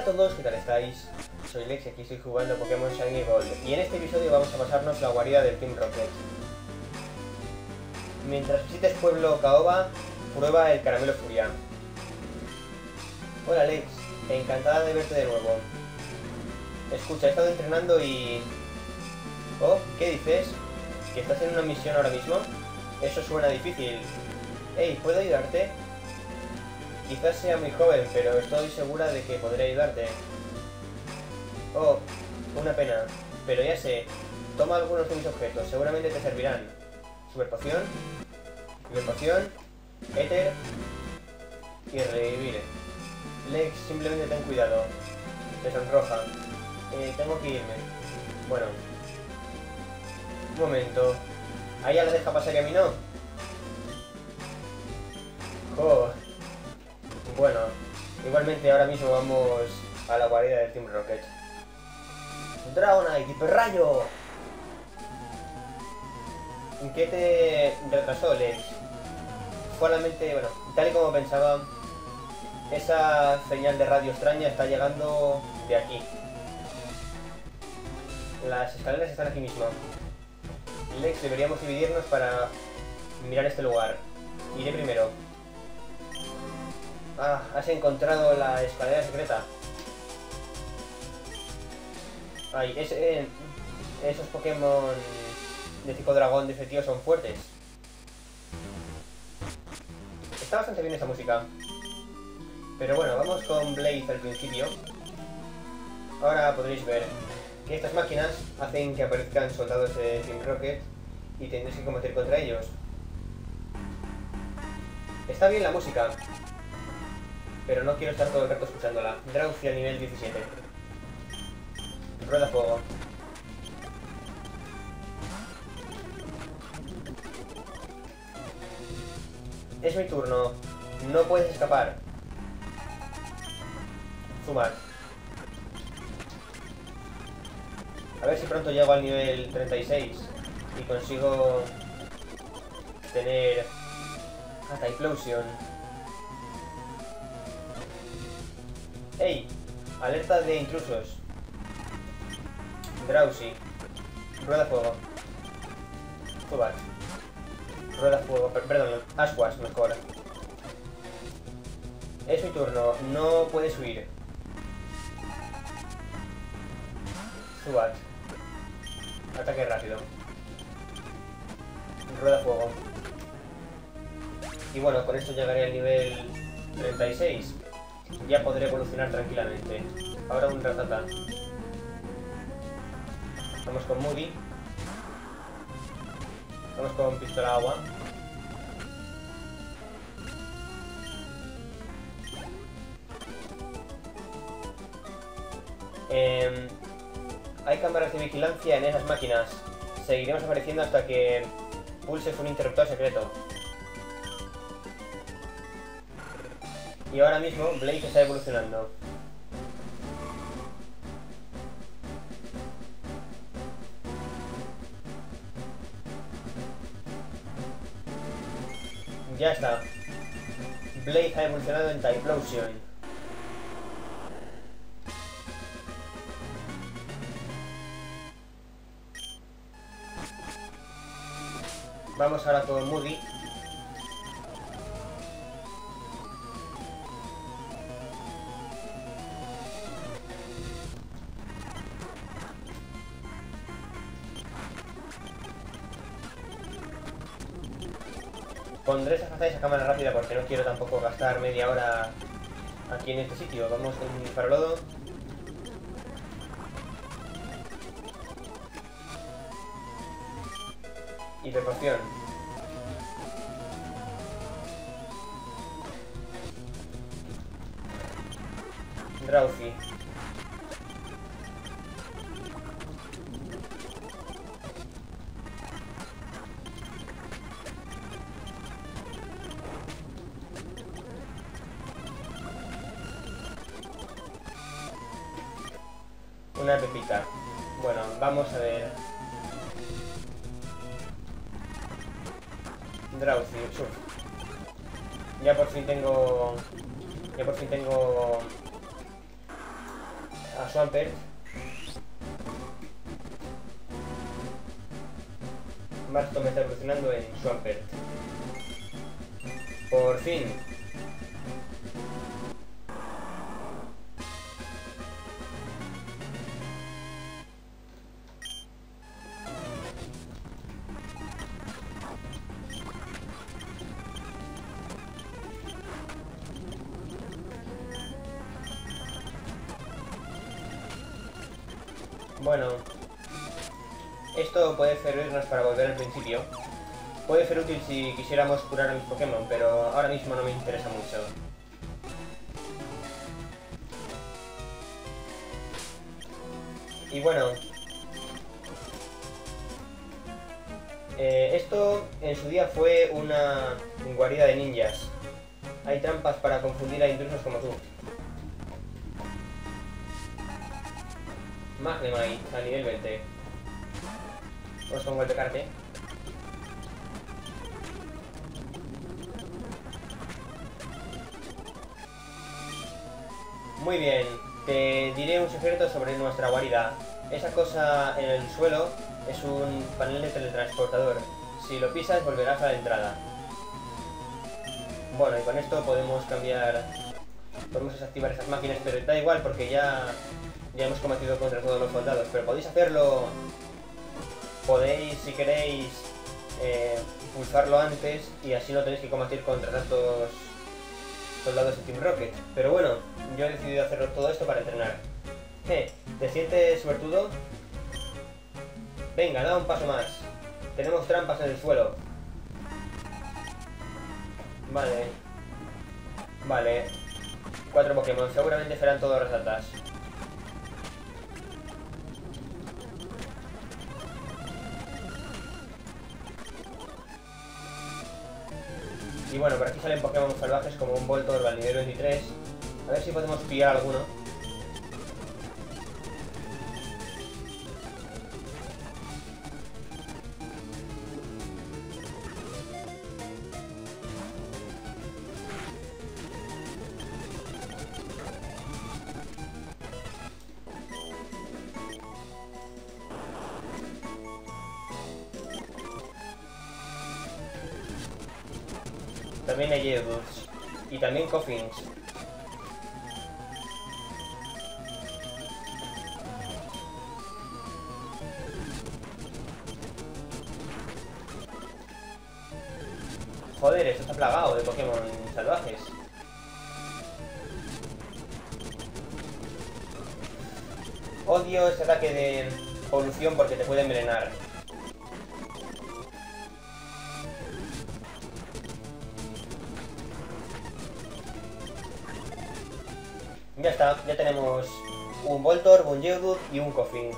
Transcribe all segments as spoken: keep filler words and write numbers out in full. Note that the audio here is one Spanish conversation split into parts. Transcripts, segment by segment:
todos, ¿qué tal estáis? Soy Lex y aquí estoy jugando Pokémon Shiny Gold. Y en este episodio vamos a pasarnos la guarida del Team Rocket. Mientras visites Pueblo Caoba, prueba el caramelo Furia. Hola Lex, encantada de verte de nuevo. Escucha, he estado entrenando y... Oh, ¿qué dices? ¿Que estás en una misión ahora mismo? Eso suena difícil. Hey, ¿puedo ayudarte? Quizás sea muy joven, pero estoy segura de que podré ayudarte. Oh, una pena. Pero ya sé, toma algunos de mis objetos, seguramente te servirán. Super poción, super poción, éter y revivir. Lex, simplemente ten cuidado. Te sonroja. Eh, tengo que irme. Bueno. Un momento. ¿A ella la deja pasar y a mí no? Oh. Bueno, igualmente ahora mismo vamos a la guarida del Team Rocket. Dragonite, hiperrayo. ¿En qué te retrasó, Lex? Solamente, bueno, tal y como pensaba, esa señal de radio extraña está llegando de aquí. Las escaleras están aquí mismo. Lex, deberíamos dividirnos para mirar este lugar. Iré primero. Ah, has encontrado la escalera secreta. Ay, ese, eh, esos Pokémon de tipo dragón de ese tío son fuertes. Está bastante bien esa música. Pero bueno, vamos con Blaze al principio. Ahora podréis ver que estas máquinas hacen que aparezcan soldados de Team Rocket y tendréis que combatir contra ellos. Está bien la música, pero no quiero estar todo el rato escuchándola. Drowsy al nivel diecisiete. Rueda fuego. Es mi turno. No puedes escapar. Sumar. A ver si pronto llego al nivel treinta y seis y consigo tener Anti-Explosion. ¡Ey! Alerta de intrusos. Drowsy. Rueda fuego. Zubat. Rueda fuego. Perdón, Ascuas mejor. Es mi turno. No puedes huir. Zubat. Ataque rápido. Rueda fuego. Y bueno, con esto llegaré al nivel treinta y seis. Ya podré evolucionar tranquilamente. Ahora un Rattata. Vamos con Moody. Vamos con Pistola Agua. Eh, hay cámaras de vigilancia en esas máquinas. Seguiremos apareciendo hasta que pulses un interruptor secreto. Y ahora mismo Blaze está evolucionando. Ya está. Blaze ha evolucionado en Typhlosion. Vamos ahora con Moody. Pondré esa fase de esa cámara rápida porque no quiero tampoco gastar media hora aquí en este sitio. Vamos con un Farolodo. Hiperpoción. Drowsy. Una pepita. Bueno, vamos a ver. Drowsy, surf. Ya por fin tengo... Ya por fin tengo... a Swampert. Marston me está evolucionando en Swampert. Por fin. Bueno, esto puede servirnos para volver al principio. Puede ser útil si quisiéramos curar a mis Pokémon, pero ahora mismo no me interesa mucho. Y bueno, eh, esto en su día fue una guarida de ninjas. Hay trampas para confundir a intrusos como tú. Magnemite a nivel veinte. Vamos con golpe carte. Muy bien, te diré un secreto sobre nuestra guarida. Esa cosa en el suelo es un panel de teletransportador. Si lo pisas volverás a la entrada. Bueno, y con esto podemos cambiar... Podemos desactivar esas máquinas, pero da igual porque ya... Ya hemos combatido contra todos los soldados, pero podéis hacerlo... Podéis, si queréis, eh, pulsarlo antes y así no tenéis que combatir contra tantos soldados de Team Rocket. Pero bueno, yo he decidido hacerlo todo esto para entrenar. ¿Eh? ¿Te sientes suertudo? Venga, da un paso más. Tenemos trampas en el suelo. Vale. Vale. Cuatro Pokémon, seguramente serán todos ratas. Y bueno, por aquí salen Pokémon salvajes como un Voltorb al nivel veintitrés. A ver si podemos pillar alguno. También hay Geodudes. Y también Coffins. Joder, esto está plagado de Pokémon salvajes. Odio ese ataque de polución porque te puede envenenar. Ya está, ya tenemos un Voltorb, un Geodude y un Koffing.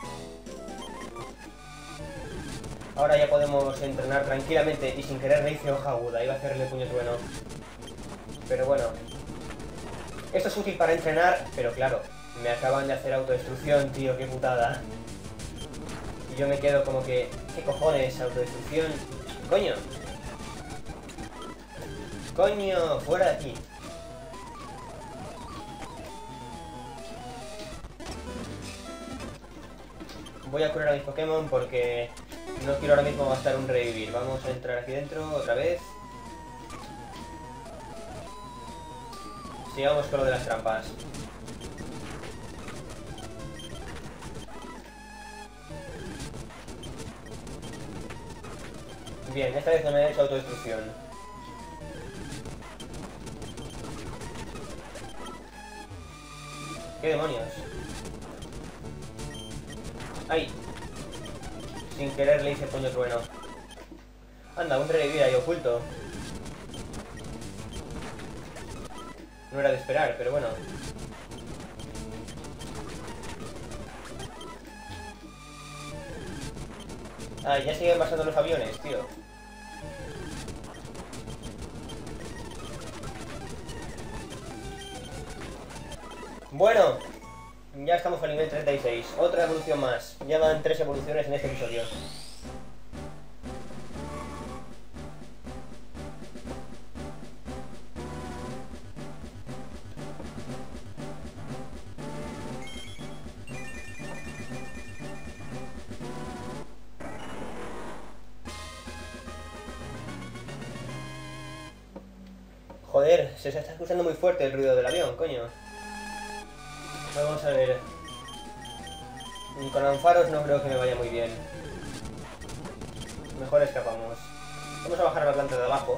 Ahora ya podemos entrenar tranquilamente y sin querer le hice hoja aguda, iba a hacerle puño trueno. Pero bueno. Esto es útil para entrenar, pero claro, me acaban de hacer autodestrucción, tío, qué putada. Y yo me quedo como que, ¿qué cojones? Autodestrucción. ¡Coño! ¡Coño! ¡Fuera de aquí! Voy a curar a mis Pokémon porque no quiero ahora mismo gastar un revivir. Vamos a entrar aquí dentro otra vez. Sigamos con lo de las trampas. Bien, esta vez no me he hecho autodestrucción. ¿Qué demonios? ¡Ay! Sin querer le hice puño trueno. Anda, un revivir ahí oculto. No era de esperar, pero bueno. Ah, ya siguen pasando los aviones, tío. Bueno, ya estamos al nivel treinta y seis. Otra evolución más. Ya van tres evoluciones en este episodio. Joder, se está escuchando muy fuerte el ruido del avión, coño. Vamos a ver. Con anfaros no creo que me vaya muy bien. Mejor escapamos. Vamos a bajar a la planta de abajo.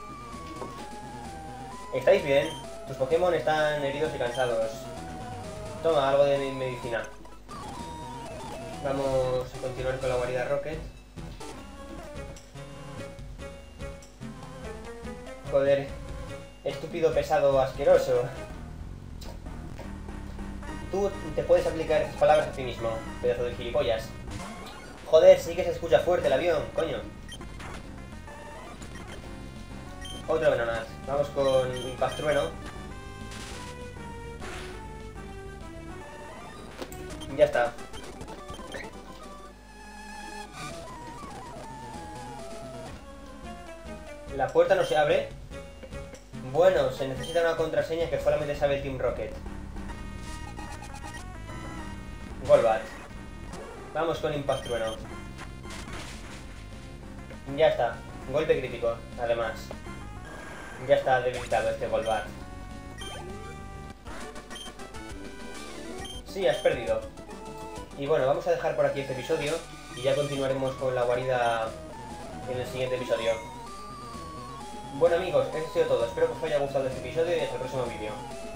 ¿Estáis bien? Tus Pokémon están heridos y cansados. Toma, algo de medicina. Vamos a continuar con la guarida Rocket. Joder. Estúpido, pesado, asqueroso. Tú te puedes aplicar esas palabras a ti mismo, pedazo de gilipollas. Joder, sí que se escucha fuerte el avión, coño. Otro Venonat. Vamos con Impastrueno. Ya está. La puerta no se abre. Bueno, se necesita una contraseña que solamente sabe el Team Rocket. Golbat. Vamos con Impastrueno. Ya está. Golpe crítico, además. Ya está debilitado este Golbat. Sí, has perdido. Y bueno, vamos a dejar por aquí este episodio y ya continuaremos con la guarida en el siguiente episodio. Bueno amigos, eso ha sido todo. Espero que os haya gustado este episodio y hasta el próximo vídeo.